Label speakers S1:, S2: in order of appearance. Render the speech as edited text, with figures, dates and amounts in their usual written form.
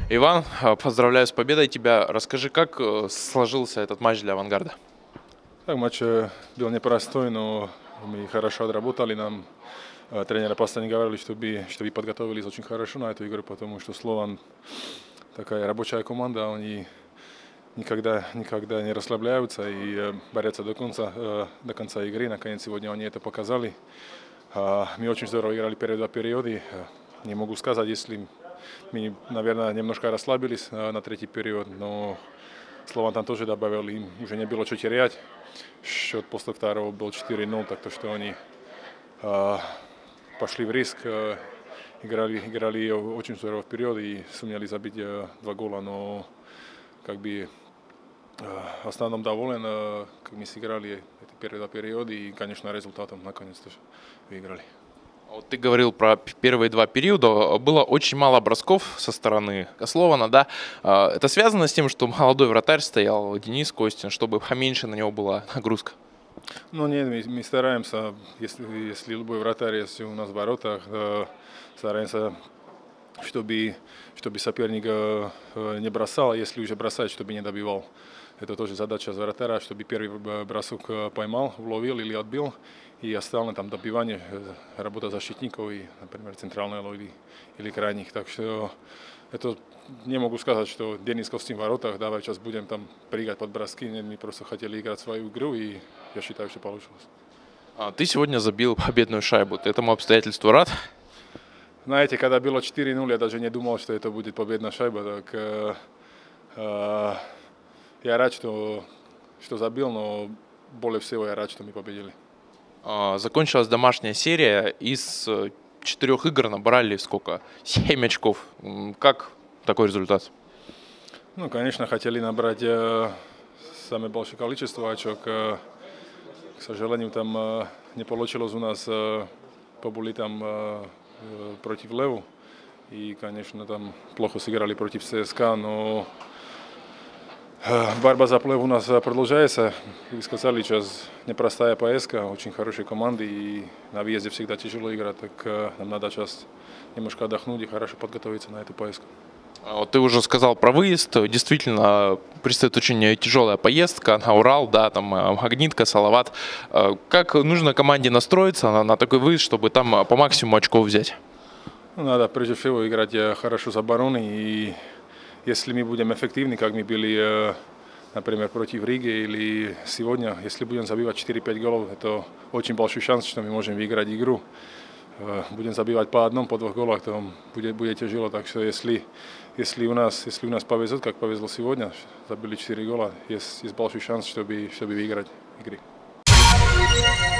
S1: Иван, поздравляю с победой тебя. Расскажи, как сложился этот матч для «Авангарда»?
S2: Так, матч был непростой, но мы хорошо отработали. Нам тренеры постоянно говорили, чтобы подготовились очень хорошо на эту игру, потому что Слован такая рабочая команда, они никогда не расслабляются и борются до конца игры. Наконец, сегодня они это показали. Мы очень здорово играли первые два периода. Не могу сказать, если мы, наверное, немножко расслабились на третий период, но Слован там тоже добавил, им уже не было что терять. Счет после второго был 4-0, так что они пошли в риск, играли очень здорово вперед и сумели забить 2 гола, но в основном доволен, как мы сыграли эти первые 2 периода и, конечно, результатом наконец-то выиграли.
S1: Вот ты говорил про первые 2 периода. Было очень мало бросков со стороны Слована, да? Это связано с тем, что молодой вратарь стоял, Денис Костин, чтобы поменьше на него была нагрузка?
S2: Ну нет, мы стараемся, если любой вратарь есть у нас в воротах, стараемся, чтобы соперник не бросал, а если уже бросает, чтобы не добивал. Это тоже задача вратаря, чтобы первый бросок поймал, уловил или отбил, и остальное там добивание, работа защитников и, например, центрального или крайних. Так что это не могу сказать, что Денис Костин в воротах, давай сейчас будем там прыгать под броски. Нет, мы просто хотели играть свою игру, и я считаю, что получилось.
S1: Ты сегодня забил победную шайбу. Ты этому обстоятельству рад?
S2: Знаете, когда было 4-0, я даже не думал, что это будет победная шайба. Так, я рад, что забил, но более всего я рад, что мы победили.
S1: Закончилась домашняя серия. Из 4 игр набрали сколько? 7 очков. Как такой результат?
S2: Ну, конечно, хотели набрать самое большое количество очков. К сожалению, там не получилось у нас. Побыли там против Леву. И, конечно, там плохо сыграли против ЦСКА, но борьба за плей у нас продолжается. Вы сказали, сейчас непростая поездка, очень хорошие команды, и на въезде всегда тяжело играть, так нам надо сейчас немножко отдохнуть и хорошо подготовиться на эту поездку.
S1: Вот ты уже сказал про выезд. Действительно, предстоит очень тяжелая поездка на Урал, да, там Магнитка, Салават. Как нужно команде настроиться на такой выезд, чтобы там по максимуму очков взять?
S2: Надо прежде всего играть хорошо с обороной, и если мы будем эффективны, как мы были, например, против Риги или сегодня, если будем забивать 4-5 голов, это очень большой шанс, что мы можем выиграть игру. Будем забивать по 1, по 2 голах, то будет тяжело. Так что если у нас повезет, как повезло сегодня, забили 4 гола, есть большой шанс, чтобы выиграть игры.